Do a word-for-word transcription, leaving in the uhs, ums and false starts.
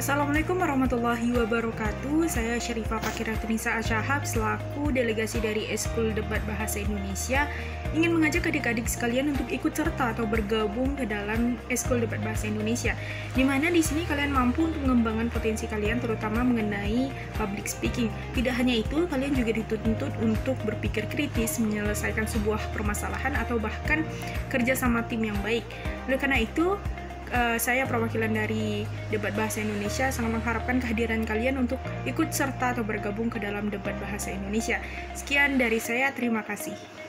Assalamualaikum warahmatullahi wabarakatuh. Saya Syarifah Fakirah Tunisa Asyahab selaku delegasi dari Eskul Debat Bahasa Indonesia ingin mengajak adik-adik sekalian untuk ikut serta atau bergabung ke dalam Eskul Debat Bahasa Indonesia, di mana di sini kalian mampu untuk mengembangkan potensi kalian terutama mengenai public speaking. Tidak hanya itu, kalian juga dituntut untuk berpikir kritis, menyelesaikan sebuah permasalahan atau bahkan kerja sama tim yang baik. Oleh karena itu, Uh, saya perwakilan dari Debat Bahasa Indonesia sangat mengharapkan kehadiran kalian untuk ikut serta atau bergabung ke dalam Debat Bahasa Indonesia. Sekian dari saya, terima kasih.